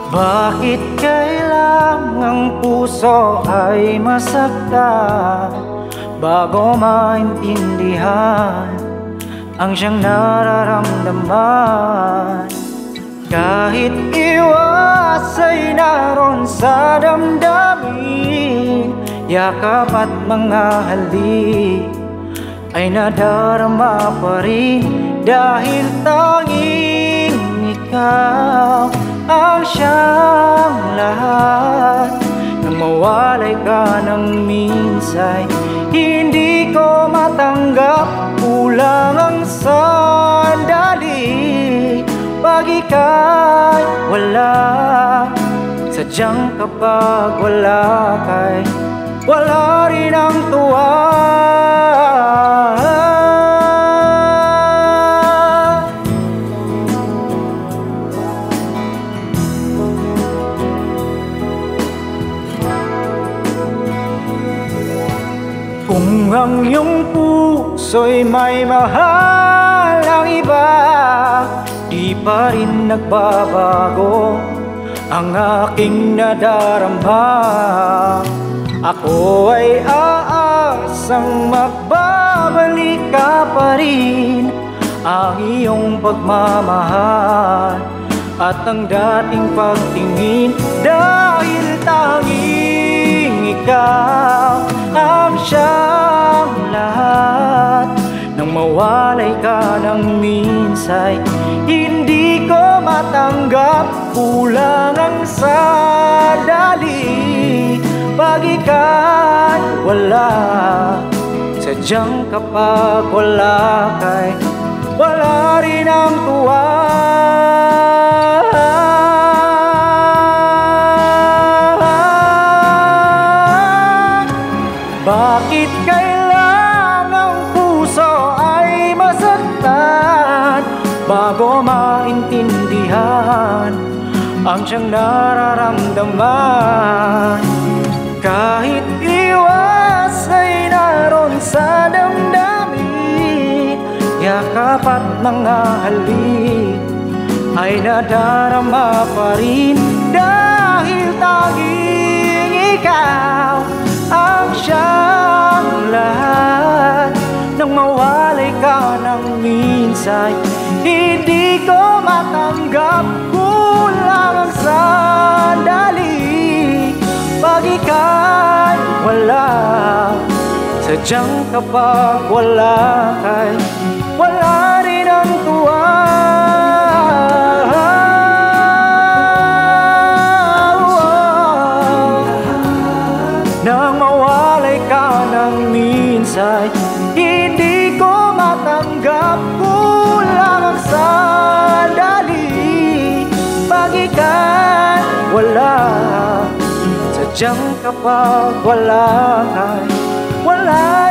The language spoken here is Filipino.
Bakit kailangang puso ay masaktan bago maintindihan ang siyang nararamdaman? Kahit iwas ay naroon sa damdamin, yakap at mga halik ay nadarama pa rin, dahil tanging ikaw ang siyang lahat. Nang mawalay ka ng minsay, hindi ko matanggap, kulang ang sandali pag ika'y wala. Sadyang kapag wala ka'y wala rin ang tuwa. Kung ang iyong puso'y may mahal ang iba, di pa rin nagbabago ang aking nadarama. Ako ay aasang magbabalik ka pa rin, ang iyong pagmamahal at ang dating pagtingin, dahil tanging ikaw ang siyang lahat. Nang mawalay ka ng minsay, hindi ko matanggap, kulang ang sandali pag ika'y wala. Sadyang kapag wala ka'y wala rin ang tuwa. Bakit kailangang puso ay masaktan bago maintindihan ang siyang nararamdaman? Kahit iwas ay naroon sa damdamin, yakap at mga halik ay nadarama pa rin, dahil tanging ikaw ang siyang lahat. Nang mawalay ka ng minsay, hindi ko matanggap, kulang ang sandali pag ika'y wala. Sadyang kapag wala ka'y wala rin ang tuwa. Nang mawalay ka ng minsay, hindi ko matanggap, kulang ang sandali pag ika'y wala. Sadyang kapag wala ka'y wala